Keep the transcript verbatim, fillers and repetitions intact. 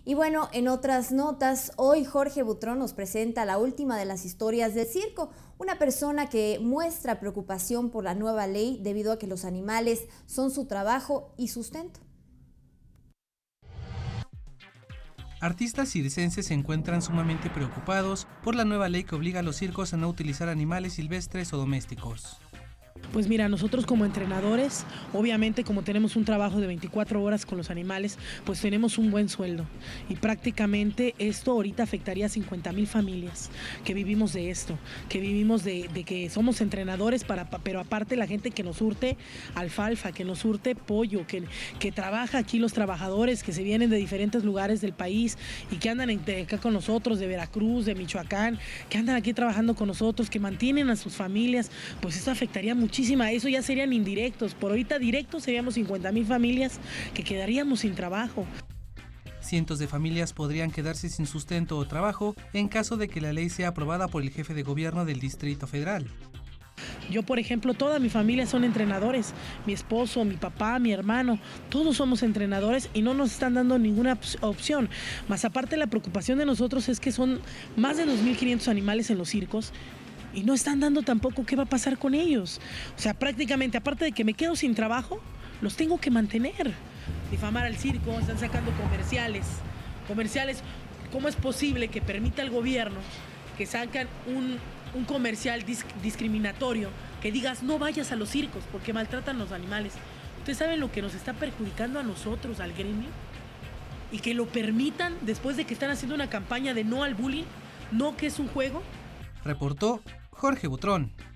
Y bueno, en otras notas, hoy Jorge Butrón nos presenta la última de las historias del circo, una persona que muestra preocupación por la nueva ley debido a que los animales son su trabajo y sustento. Artistas circenses se encuentran sumamente preocupados por la nueva ley que obliga a los circos a no utilizar animales silvestres o domésticos. Pues mira, nosotros como entrenadores, obviamente como tenemos un trabajo de veinticuatro horas con los animales, pues tenemos un buen sueldo. Y prácticamente esto ahorita afectaría a cincuenta mil familias que vivimos de esto, que vivimos de, de que somos entrenadores, para, pero aparte la gente que nos surte alfalfa, que nos surte pollo, que, que trabaja aquí los trabajadores que se vienen de diferentes lugares del país y que andan en, de acá con nosotros, de Veracruz, de Michoacán, que andan aquí trabajando con nosotros, que mantienen a sus familias, pues esto afectaría muchísimo. Eso ya serían indirectos. Por ahorita directos seríamos cincuenta mil familias que quedaríamos sin trabajo. Cientos de familias podrían quedarse sin sustento o trabajo en caso de que la ley sea aprobada por el jefe de gobierno del Distrito Federal. Yo, por ejemplo, toda mi familia son entrenadores, mi esposo, mi papá, mi hermano, todos somos entrenadores y no nos están dando ninguna opción. Más aparte, la preocupación de nosotros es que son más de dos mil quinientos animales en los circos y no están dando tampoco qué va a pasar con ellos. O sea, prácticamente, aparte de que me quedo sin trabajo, los tengo que mantener. Difamar al circo, están sacando comerciales. Comerciales, ¿cómo es posible que permita el gobierno que sacan un, un comercial disc, discriminatorio que digas no vayas a los circos porque maltratan a los animales? ¿Ustedes saben lo que nos está perjudicando a nosotros, al gremio? Y que lo permitan después de que están haciendo una campaña de no al bullying, no que es un juego. Reportó Jorge Butrón.